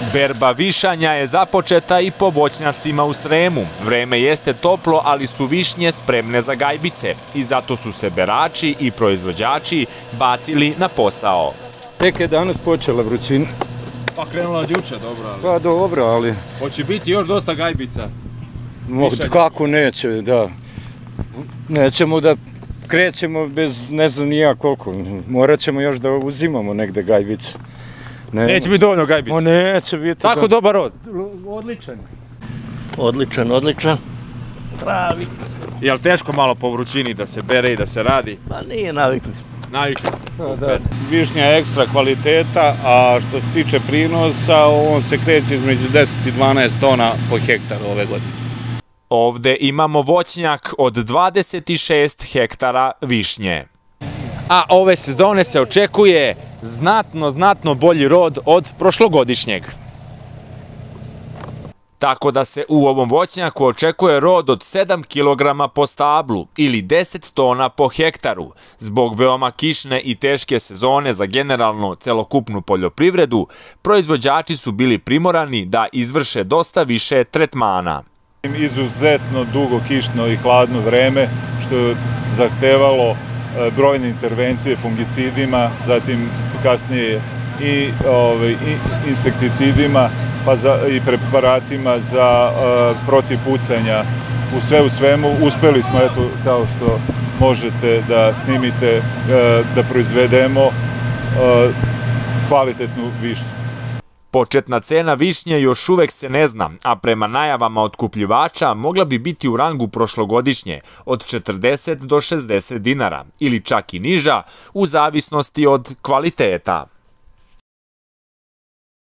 Berba višanja je započeta i po voćnjacima u Sremu. Vreme jeste toplo, ali su višnje spremne za gajbice i zato su se berači i proizvođači bacili na posao. Tek je danas počela vrućina. Pa krenula od juče, dobro, ali... Pa dobro, ali... Hoće biti još dosta gajbica? Kako neće, da. Nećemo da krećemo bez ne znam ni ja koliko. Morat ćemo još da uzimamo negde gajbice. Neće biti dovoljno gajbica? Neće biti. Tako dobar rod? Odličan. Odličan. Pravi. Je li teško malo po vrućini da se bere i da se radi? Pa nije navikli. Navikli ste, super. Višnja je ekstra kvaliteta, a što se tiče prinosa, on se kreće između 10 i 12 tona po hektaru ove godine. Ovde imamo voćnjak od 26 hektara višnje. A ove sezone se očekuje znatno bolji rod od prošlogodišnjeg. Tako da se u ovom voćnjaku očekuje rod od 7 kg po stablu ili 10 tona po hektaru. Zbog veoma kišne i teške sezone za generalno celokupnu poljoprivredu, proizvođači su bili primorani da izvrše dosta više tretmana. Izuzetno dugo kišno i hladno vreme, što je zahtevalo brojne intervencije fungicidima, zatim kasnije i insekticidima, pa i preparatima za protiv pucanja. Sve u svemu uspeli smo, eto, kao što možete da snimite, da proizvedemo kvalitetnu višnju. Početna cena višnje još uvek se ne zna, a prema najavama otkupljivača mogla bi biti u rangu prošlogodišnje od 40 do 60 dinara ili čak i niža u zavisnosti od kvaliteta.